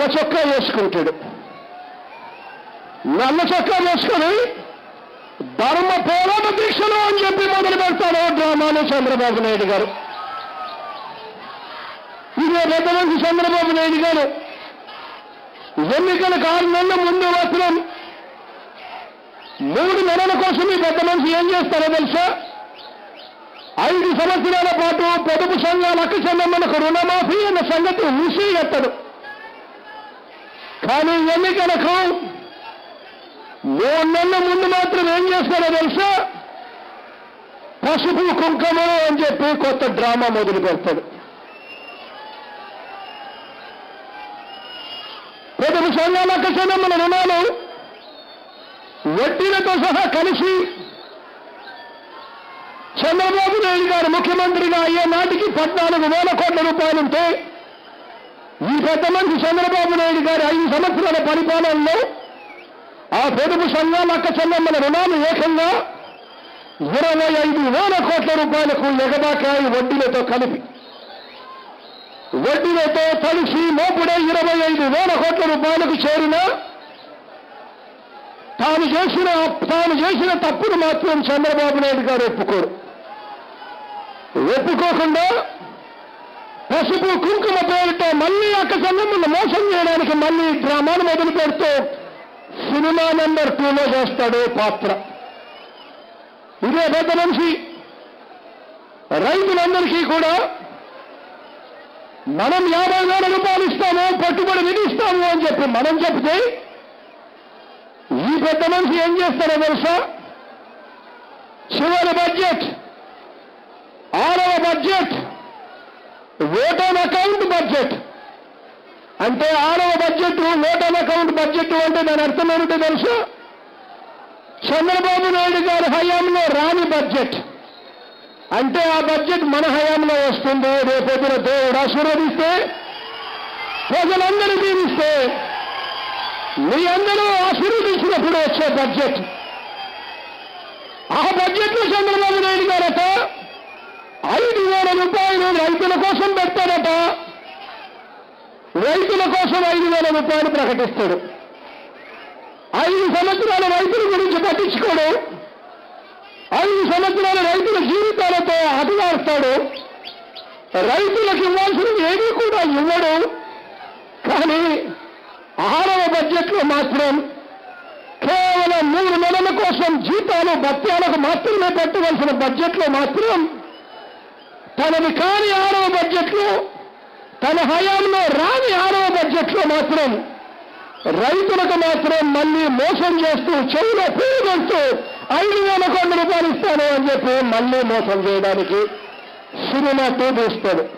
చొక్కా వేసుకుంటాడు. నల్ల చొక్కా వేసుకొని ధర్మ పోరాట దీక్షలు అని చెప్పి మొదలు పెడతాడు డ్రామాను చంద్రబాబు నాయుడు గారు. ఇదే పెద్ద మనిషి చంద్రబాబు నాయుడు గారు ఎన్నికలకు 6 నెలల ముందు మాత్రం 3 నెలల కోసం ఈ పెద్ద మనిషి ఏం చేస్తారో తెలుసా? 5 సంవత్సరాల పాటు పొదుపు సంఘాల అక్క చెల్లెమ్మలకు రుణమాఫీ అన్న సంగతి ఊసిగట్టడు. కానీ ఎన్నికలకు 3 నెలల ముందు మాత్రం ఏం చేస్తారో తెలుసా? పసుపు కుంకుమ అని చెప్పి కొత్త డ్రామా మొదలు పెడతాడు. పొదుపు సంఘాల అక్క చెల్లెమ్మల రుణాలు వడ్డీలతో సహా కలిసి చంద్రబాబు నాయుడు గారు ముఖ్యమంత్రిగా అయ్యే నాటికి 14,000 కోట్ల రూపాయలుంటే ఈ పెద్ద మనిషి చంద్రబాబు నాయుడు గారి 5 సంవత్సరాల పరిపాలనలో ఆ పొదుపు సంఘాల అక్క చెల్లెమ్మల రుణాలు ఏకంగా 25,000 కోట్ల రూపాయలకు ఎగబాకాయి. వడ్డీలతో కలిపి వడ్డీలతో కలిసి మోపుడే 25,000 కోట్ల రూపాయలకు చేరిన తాను చేసిన తప్పును మాత్రం చంద్రబాబు నాయుడు గారు ఒప్పుకోకుండా పసుపు కుంకుమ పేరుతో మళ్ళీ అక్క చెల్లెమ్మను మోసం చేయడానికి మళ్ళీ డ్రామాను మొదలు పెడుతూ సినిమా నెంబర్ 2లో చేస్తాడు పాత్ర. ఇదే పెద్ద మనిషి రైతులందరికీ కూడా మనం 50,000 రూపాయలు ఇస్తాము, పెట్టుబడి విధిస్తాము అని చెప్పి మనం చెప్తే ఈ పెద్ద మనిషి ఏం చేస్తారో తెలుసా? చివరి బడ్జెట్ 6వ budget vote on account budget అంటే 6వ budget vote on account budget అంటే దాని అర్థం ఏమిటో తెలుసా? చంద్రబాబు నాయుడు గారి హయాంలో రాని బడ్జెట్. అంటే ఆ బడ్జెట్ మన హయాంలో వస్తుంది. రేపొద్దున దేవుడు ఆశీర్వదిస్తే, ప్రజలందరూ దీవిస్తే, మీ అందరూ ఆశీర్వదించినప్పుడు వచ్చే బడ్జెట్. ఆ బడ్జెట్లో చంద్రబాబు నాయుడు గారట 5,000 రూపాయలు రైతుల కోసం పెడతాడట. రైతుల కోసం 5,000 రూపాయలు ప్రకటిస్తాడు. 5 సంవత్సరాల రైతుల గురించి పట్టించుకోడు. 5 సంవత్సరాల రైతుల జీవితాలతో అటుగాస్తాడు. రైతులకు ఇవ్వాల్సినవి ఏమీ కూడా ఇవ్వడు. కానీ 6వ బడ్జెట్లో మాత్రం కేవలం 3 నెలల కోసం జీతాలు భత్యాలకు మాత్రమే పెట్టవలసిన బడ్జెట్లో మాత్రం తనది కాని 6వ బడ్జెట్లో, తన హయాంలో రాని 6వ బడ్జెట్లో మాత్రం రైతులకు మాత్రం మళ్ళీ మోసం చేస్తూ చెవులో పేరుకొస్తూ 5,000 కోట్ల రూపాయలు ఇస్తాను అని చెప్పి మళ్ళీ మోసం చేయడానికి సినిమా తీస్తాడు.